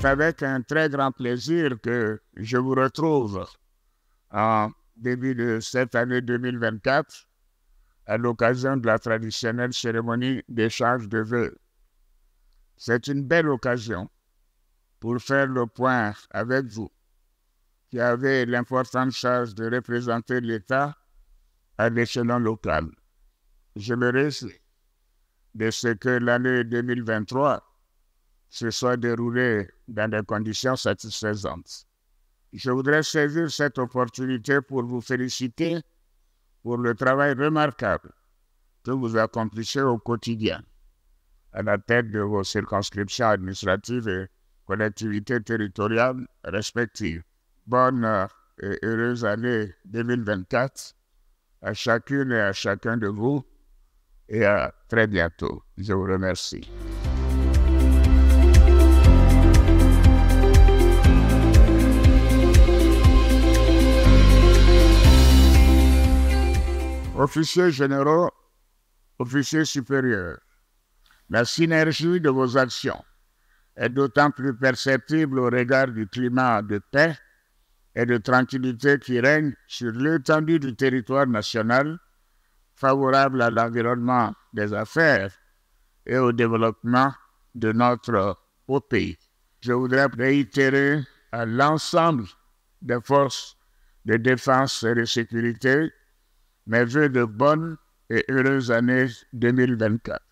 avec un très grand plaisir que je vous retrouve en début de cette année 2024 à l'occasion de la traditionnelle cérémonie d'échange de vœux. C'est une belle occasion pour faire le point avec vous qui avez l'importante charge de représenter l'État à l'échelon local. Je me réjouis de ce que l'année 2023 se soit déroulée dans des conditions satisfaisantes. Je voudrais saisir cette opportunité pour vous féliciter pour le travail remarquable que vous accomplissez au quotidien à la tête de vos circonscriptions administratives et collectivités territoriales respectives. Bonne et heureuse année 2024 à chacune et à chacun de vous et à très bientôt. Je vous remercie. Officiers généraux, officiers supérieurs, la synergie de vos actions est d'autant plus perceptible au regard du climat de paix et de tranquillité qui règne sur l'étendue du territoire national, favorable à l'environnement des affaires et au développement de notre beau pays. Je voudrais réitérer à l'ensemble des forces de défense et de sécurité mes vœux de bonne et heureuse année 2024.